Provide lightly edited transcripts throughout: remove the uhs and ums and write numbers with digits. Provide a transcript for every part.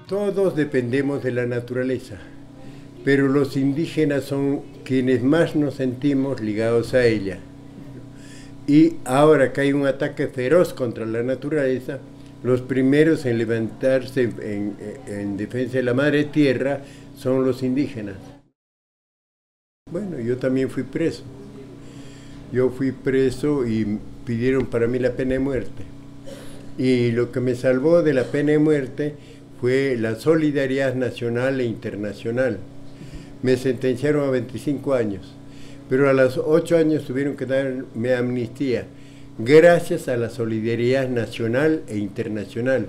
Todos dependemos de la naturaleza, pero los indígenas son quienes más nos sentimos ligados a ella. Y ahora que hay un ataque feroz contra la naturaleza, los primeros en levantarse en defensa de la madre tierra son los indígenas. Bueno, yo también fui preso. Yo fui preso y pidieron para mí la pena de muerte. Y lo que me salvó de la pena de muerte fue la solidaridad nacional e internacional. Me sentenciaron a 25 años, pero a los 8 años tuvieron que darme amnistía, gracias a la solidaridad nacional e internacional.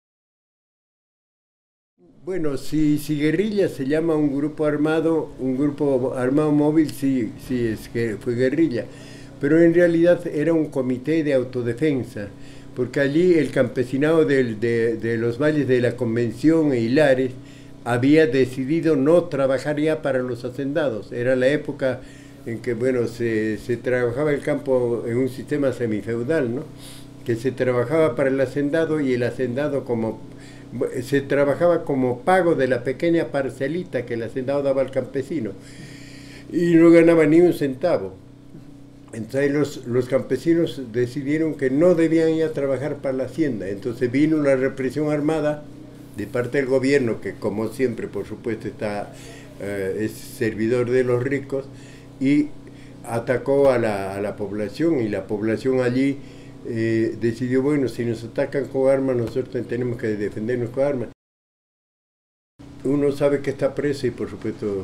Bueno, si guerrilla se llama un grupo armado móvil, sí, es que fue guerrilla, pero en realidad era un comité de autodefensa, porque allí el campesinado de los valles de la Convención e Hilares había decidido no trabajar ya para los hacendados. Era la época en que, bueno, se trabajaba el campo en un sistema semifeudal, ¿no? Que se trabajaba para el hacendado y el hacendado se trabajaba como pago de la pequeña parcelita que el hacendado daba al campesino y no ganaba ni un centavo. Entonces los campesinos decidieron que no debían ir a trabajar para la hacienda. Entonces vino la represión armada de parte del gobierno, que como siempre, por supuesto, es servidor de los ricos, y atacó a la población, y la población allí decidió, bueno, si nos atacan con armas, nosotros tenemos que defendernos con armas. Uno sabe que está preso y, por supuesto,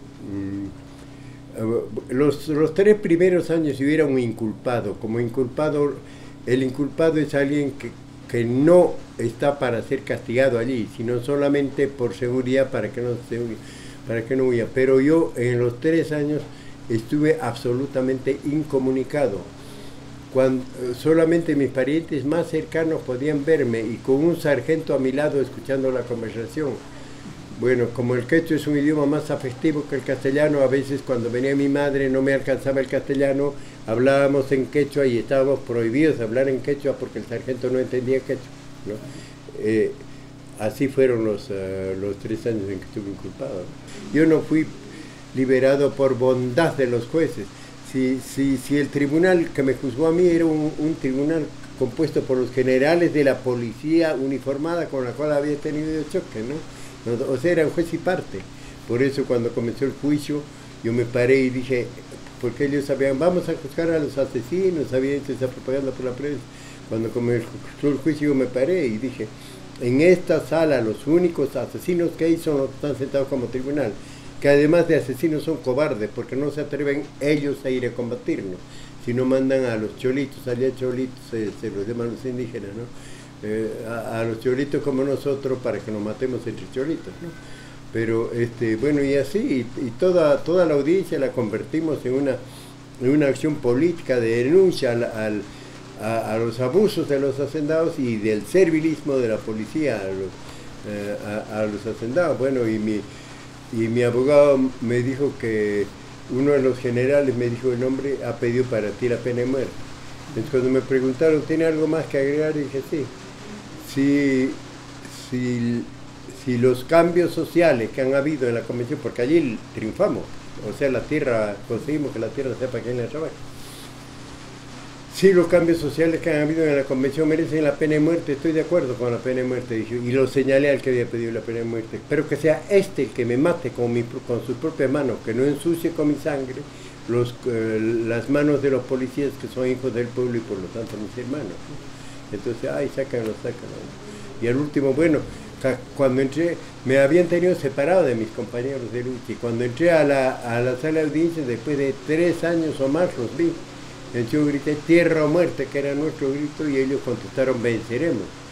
los 3 primeros años si hubiera un inculpado. Como inculpado, el inculpado es alguien que no está para ser castigado allí, sino solamente por seguridad para que no huya. Pero yo en los 3 años estuve absolutamente incomunicado. Solamente mis parientes más cercanos podían verme y con un sargento a mi lado escuchando la conversación. Bueno, como el quechua es un idioma más afectivo que el castellano, a veces cuando venía mi madre no me alcanzaba el castellano, hablábamos en quechua y estábamos prohibidos de hablar en quechua porque el sargento no entendía quechua, ¿no? Así fueron los 3 años en que estuve inculpado. Yo no fui liberado por bondad de los jueces. Si el tribunal que me juzgó a mí era un tribunal compuesto por los generales de la policía uniformada con la cual había tenido choque, ¿no? O sea, eran juez y parte. Por eso cuando comenzó el juicio yo me paré y dije, porque ellos sabían, vamos a juzgar a los asesinos, había hecho esa propaganda por la prensa. Cuando comenzó el juicio yo me paré y dije, en esta sala los únicos asesinos que hay son los que están sentados como tribunal, que además de asesinos son cobardes, porque no se atreven ellos a ir a combatirnos, sino mandan a los cholitos, allá cholitos se los llaman los indígenas, ¿no? A los cholitos como nosotros para que nos matemos entre cholitos, ¿no? Pero bueno, y así, y toda la audiencia la convertimos en una acción política de denuncia a los abusos de los hacendados y del servilismo de la policía a los hacendados. Bueno, y mi abogado me dijo que uno de los generales me dijo, el hombre ha pedido para ti la pena de muerte. Entonces cuando me preguntaron, ¿tiene algo más que agregar? Dije, sí. Si los cambios sociales que han habido en la convención, porque allí triunfamos, o sea, conseguimos que la tierra sepa quién la trabaja. Si los cambios sociales que han habido en la convención merecen la pena de muerte, estoy de acuerdo con la pena de muerte, dije, y lo señalé al que había pedido la pena de muerte, pero que sea el que me mate con sus propias manos, que no ensucie con mi sangre las manos de los policías que son hijos del pueblo y por lo tanto mis hermanos. Entonces, sácanlo. Y al último, bueno, cuando entré, me habían tenido separado de mis compañeros de lucha, y cuando entré a la sala de audiencia, después de 3 años o más, los vi. Yo grité tierra o muerte, que era nuestro grito, y ellos contestaron venceremos.